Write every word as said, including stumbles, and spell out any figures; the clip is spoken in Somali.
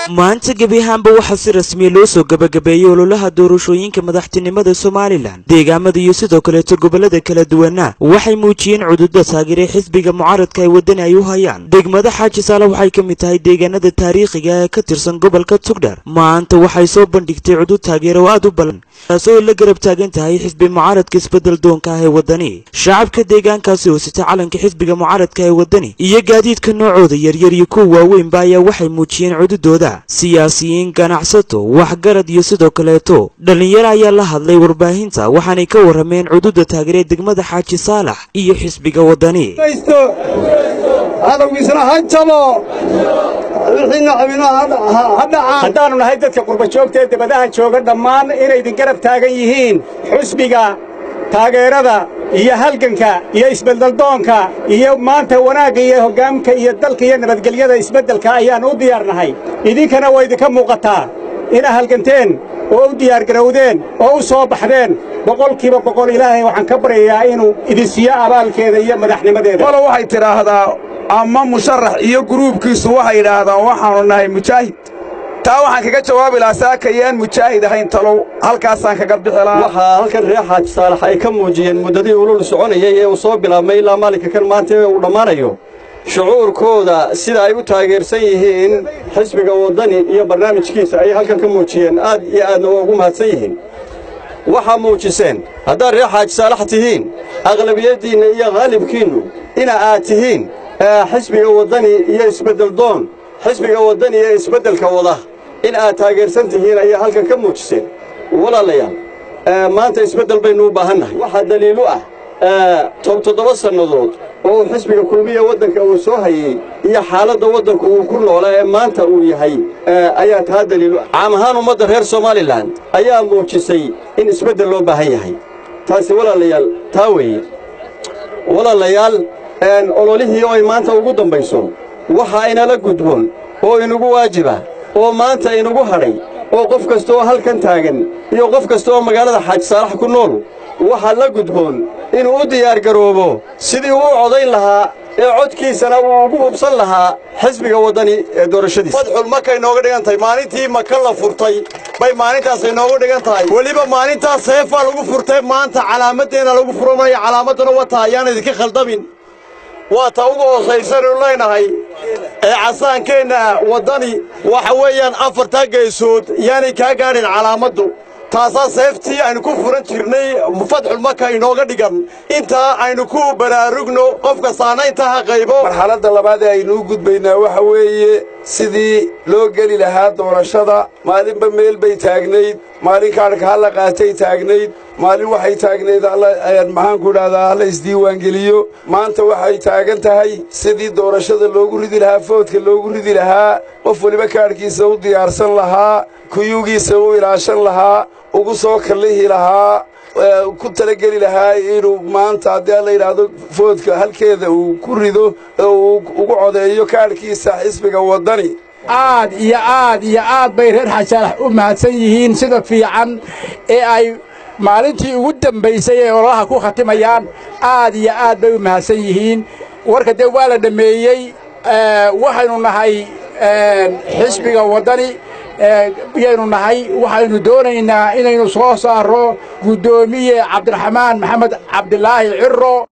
maanta gebi ahaanba waxaa si rasmi loo soo gabagabeeyay ololaha doorashooyinka madaxtinimada Somaliland deegaamada iyo sidoo kale gobolada kala duwana waxay muujiyeen cudurda taageeray xisbiga mucaaradka ay wadan ay u hayaan degmada Xaaji Saalax waxay ka mid tahay deegaanada taariikhiga ee ka tirsan gobolka Togdheer maanta waxay soo bandhigtay cudud taageero aad u badan taasoo la garab taagan tahay xisbi mucaaradka isbedel doonka ah ee wadani shacabka deegaankaasi oo sita calanka xisbiga mucaaradka ee wadani iyo gaadiidka noocooda yaryar iyo kuwa waaweyn ba ayaa waxay muujiyeen cududooda siyaasiyiin ganacsato waxgarad iyo sidoo kaleeto dhalinyaro ayaa la hadlay warbaahinta waxaanay ka warameen cududa taageeray degmada Xaaji Saalax iyo xisbiga wadani adawgiisna hanjabo wixina xabinaha haddaanu nahay dadka qurba joogta ee dibadaha jooga dhammaan inay idin garab taagan yihiin xisbiga taageerada iyo halganka iyo isbedel doonka iyo maanta wanaagga iyo hoggaamka iyo dalka iyo nabadgelyada isbedelka ayaan u diyaarnahay idinkana way idinka muuqataa ina halganteen oo u diyaar garowdeen oo u soo baxdeen boqolkiiba boqol ilaahay waxaan ka baryayaa inuu idin siiyo abaalkeeda iyo madaxnimadeeda wala waxay tiraahdaa ama musharax iyo gruubkiisu waxay yiraahdaan waxaanu nahay mujaahid taa waxaan kaga jawaabi lahaa saakayaan mujaahid ahayn talow halkaasaan kaga bixi lahaa waxa halkan reer Xaaji Saalax ay ka muujiyeen muddadii uu soconayay ee uu soo bilaabmay ilaa maalinka kan maanta uu dhamaanayo shucuurkooda sida ay u taageersan yihiin xisbiga wadani iyo barnaamijkiisa ay halkan ka muujiyeen aad iyo aad ugu mahadsan yihiin waxa muujiseen haddii reer Xaaji Saalax tihiin aqlabiyadiina iyo qalibkiinu ina aad tihiin xisbiga wadani iyo isbedel doon xisbiga wadani iyo isbedelka wada in aad taageersan tihiin ayaa halkan ka muujiseen walaalayaal maanta isbedel baynu u baahannahay waxa daliil u ah toddoba sanadood oo xisbiga kulmiye wadanka uu soo hayay iyo xaaladda wadanku uu ku noolaa ee maanta uu yahay ayaa taa daliil u ah caam ahaan ummadda reer Somaliland ayaa muujisay in isbedel loo baahan yahay taasi walaalayaal taa weeye walaalayaal ololihii oo ay maanta ugu dambayso waxa inala gudboon oo inagu waajiba oo maanta inagu hadhay oo qof kasta oo halkan taagan iyo qof kasta oo magaalada Xaaji Saalax ku nool waxa la gudboon inuu u diyaar garoobo sidii uu codayn lahaa ee codkiisana uu ugu hubsan lahaa xisbiga wadani ee doorashadiisa fadxul markay inooga dhigan tahay maalintii maka la furtay bay maalintaas inooga dhigan tahay waliba maalintaas seefa lagu furtay maanta calaamadeena lagu furanayo calaamadana wata ayaan idinka khaldamin waa ta ugu hoosaysan oo leenahay ee casaankeenna wadani waxa weeyaan afarta geesood yaani ka gaadhin calaamadu taasa seeftii aynu ku furan jirnay fadxul marka inooga dhigan inta aynu ku baraarugno qofka saanaynta qaybo marxaladda labaad ee aynu gudbaynaa waxa weeye sidii loo gali lahaa doorashada maalinba meel bay taagnayd maalin kaarka hal qaatay taagnayd maalin waxay taagnayd ayaan maxaan ku dhahdaa la isdiiwaan geliyo maanta waxay taagan tahay sidii doorashada loogu ridi lahaa foodka loogu ridi lahaa qof waliba kaarkiisa u diyaarsan lahaa kuyugiisa u ilaashan lahaa ugu soo kalihi lahaa ku talageli lahaa inuu maanta haddii la yiraahdo foodka halkeeda uu ku rido oo ugu codeeyo kaarkiisa xisbiga wadani aad iyo aad iyo aad bay reer Xaaji Saalax u mahadsan yihiin sida fiican ee ay maalintii ugu dambaysay ee ololaha ku khatimayaan aad iyo aad bay u mahadsan yihiin warka dee waa la dhameeyay waxaynu nahay xisbiga wadani biyaynu nahay waxaynu doonaynaa inaynu soo saaro gudoomiye Cabdiraxmaan Maxamed Cabdilaahi Cirro